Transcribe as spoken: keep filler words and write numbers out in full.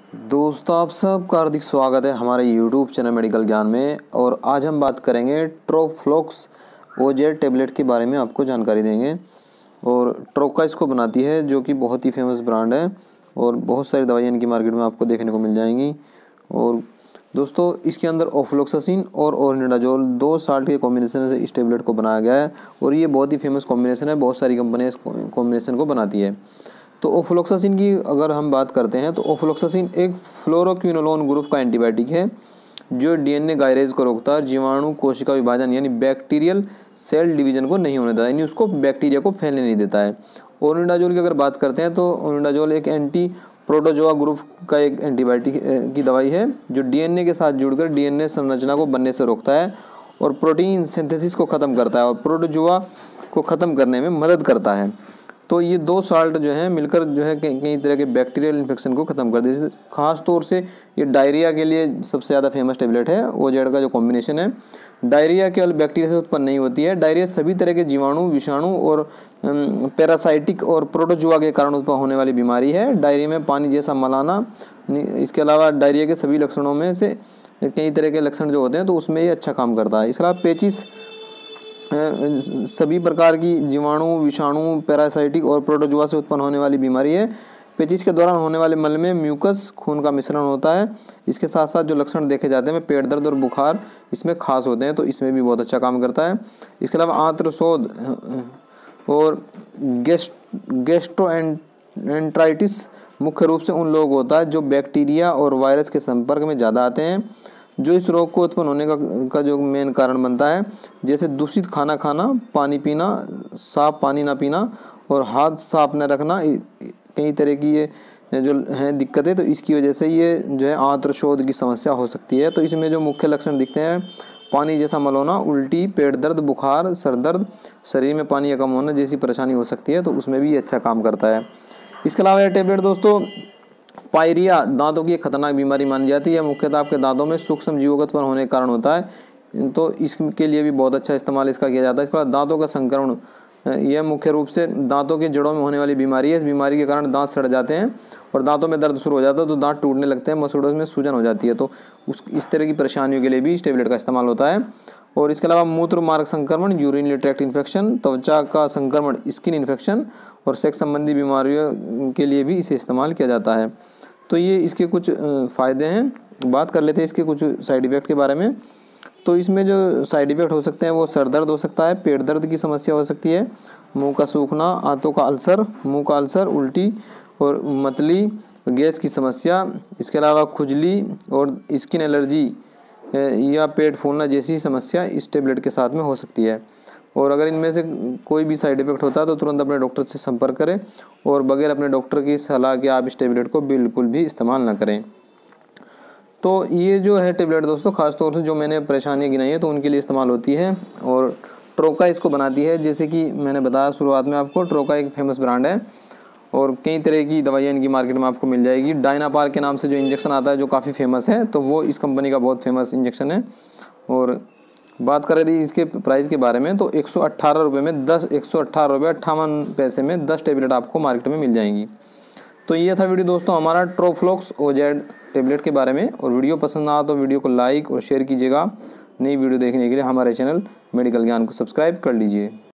दोस्तों, आप सबका हार्दिक स्वागत है हमारे यूट्यूब चैनल मेडिकल ज्ञान में। और आज हम बात करेंगे ट्रोफ्लॉक्स ओजेड टेबलेट के बारे में आपको जानकारी देंगे। और ट्रोका इसको बनाती है, जो कि बहुत ही फेमस ब्रांड है और बहुत सारी दवाइयाँ इनकी मार्केट में आपको देखने को मिल जाएंगी। और दोस्तों, इसके अंदर ऑफ्लोक्सासिन और ओरनिडाजोल दो साल्ट के कॉम्बिनेशन से इस टेबलेट को बनाया गया है और ये बहुत ही फेमस कॉम्बिनेशन है। बहुत सारी कंपनियाँ इस कॉम्बिनेशन को बनाती है। तो ऑफ्लोक्सासिन की अगर हम बात करते हैं तो ऑफ्लोक्सासिन एक फ्लोरोक्विनोलोन ग्रुप का एंटीबायोटिक है जो डीएनए गायरेज को रोकता है और जीवाणु कोशिका विभाजन यानी बैक्टीरियल सेल डिवीजन को नहीं होने देता है, यानी उसको बैक्टीरिया को फैलने नहीं देता है। ओरनिडाजोल की अगर बात करते हैं तो ओरनिडाजोल एक एंटी प्रोटोजोआ ग्रुप का एक एंटीबायोटिक की दवाई है जो डीएनए के साथ जुड़कर डीएनए संरचना को बनने से रोकता है और प्रोटीन सिंथेसिस को ख़त्म करता है और प्रोटोजोआ को ख़त्म करने में मदद करता है। तो ये दो साल्ट जो है मिलकर जो है कई कई तरह के बैक्टीरियल इन्फेक्शन को ख़त्म कर देते हैं। खास तौर से ये डायरिया के लिए सबसे ज़्यादा फेमस टेबलेट है। ओजेड का जो कॉम्बिनेशन है, डायरिया केवल बैक्टीरिया से उत्पन्न नहीं होती है। डायरिया सभी तरह के जीवाणु, विषाणु और पैरासाइटिक और प्रोटोजोआ के कारण उत्पन्न होने वाली बीमारी है। डायरिया में पानी जैसा मलाना, इसके अलावा डायरिया के सभी लक्षणों में से कई तरह के लक्षण जो होते हैं तो उसमें ये अच्छा काम करता है। इसके अलावा पेचिस सभी प्रकार की जीवाणु, विषाणु, पैरासाइटिक और प्रोटोजोआ से उत्पन्न होने वाली बीमारी है। पेचिस के दौरान होने वाले मल में म्यूकस खून का मिश्रण होता है। इसके साथ साथ जो लक्षण देखे जाते हैं पेट दर्द और बुखार इसमें खास होते हैं, तो इसमें भी बहुत अच्छा काम करता है। इसके अलावा आंत्रशोथ और गेस्ट गैस्ट्रोएंटराइटिस मुख्य रूप से उन लोग होता है जो बैक्टीरिया और वायरस के संपर्क में ज़्यादा आते हैं, जो इस रोग को उत्पन्न होने का का जो मेन कारण बनता है, जैसे दूषित खाना खाना, पानी पीना, साफ पानी ना पीना और हाथ साफ न रखना, कई तरह की ये जो हैं दिक्कतें, तो इसकी वजह से ये जो है आंत्रशोथ की समस्या हो सकती है। तो इसमें जो मुख्य लक्षण दिखते हैं पानी जैसा मल होना, उल्टी, पेट दर्द, बुखार, सर दर्द, शरीर में पानी का कम होना जैसी परेशानी हो सकती है, तो उसमें भी अच्छा काम करता है। इसके अलावा यह टेबलेट दोस्तों पायरिया दांतों की एक खतरनाक बीमारी मानी जाती है। मुख्यतः आपके दांतों में सूक्ष्म जीवों का उत्पन्न होने के कारण होता है, तो इसके लिए भी बहुत अच्छा इस्तेमाल इसका किया जाता है। इसके बाद दांतों का संक्रमण, यह मुख्य रूप से दांतों के जड़ों में होने वाली बीमारी है। इस बीमारी के कारण दांत सड़ जाते हैं और दांतों में दर्द शुरू हो जाता है, तो दांत टूटने लगते हैं, मसूड़ों में सूजन हो जाती है, तो उस इस तरह की परेशानियों के लिए भी इस टेबलेट का इस्तेमाल होता है। और इसके अलावा मूत्र मार्ग संक्रमण, यूरिनरी ट्रैक्ट इन्फेक्शन, त्वचा का संक्रमण, स्किन इन्फेक्शन और सेक्स संबंधी बीमारियों के लिए भी इसे इस्तेमाल किया जाता है। तो ये इसके कुछ फ़ायदे हैं। बात कर लेते हैं इसके कुछ साइड इफ़ेक्ट के बारे में। तो इसमें जो साइड इफ़ेक्ट हो सकते हैं वो सर दर्द हो सकता है, पेट दर्द की समस्या हो सकती है, मुंह का सूखना, आंतों का अल्सर, मुंह का अल्सर, उल्टी और मतली, गैस की समस्या, इसके अलावा खुजली और स्किन एलर्जी या पेट फूलना जैसी समस्या इस टेबलेट के साथ में हो सकती है। और अगर इनमें से कोई भी साइड इफ़ेक्ट होता है तो तुरंत अपने डॉक्टर से संपर्क करें और बगैर अपने डॉक्टर की सलाह के आप इस टेबलेट को बिल्कुल भी इस्तेमाल ना करें। तो ये जो है टेबलेट दोस्तों खास तौर से जो मैंने परेशानियाँ गिनाई है तो उनके लिए इस्तेमाल होती है और ट्रोका इसको बनाती है। जैसे कि मैंने बताया शुरुआत में आपको, ट्रोका एक फेमस ब्रांड है और कई तरह की दवाइयाँ इनकी मार्केट में आपको मिल जाएगी। डायनापार के नाम से जो इंजेक्शन आता है जो काफ़ी फेमस है, तो वो इस कंपनी का बहुत फेमस इंजेक्शन है। और बात करें थी इसके प्राइस के बारे में तो एक सौ अट्ठारह रुपये में दस एक सौ अट्ठारह रुपये अट्ठावन पैसे में दस टेबलेट आपको मार्केट में मिल जाएंगी। तो ये था वीडियो दोस्तों हमारा ट्रोफ्लॉक्स ओजेड टेबलेट के बारे में। और वीडियो पसंद आया तो वीडियो को लाइक और शेयर कीजिएगा। नई वीडियो देखने के लिए हमारे चैनल मेडिकल ज्ञान को सब्सक्राइब कर लीजिए।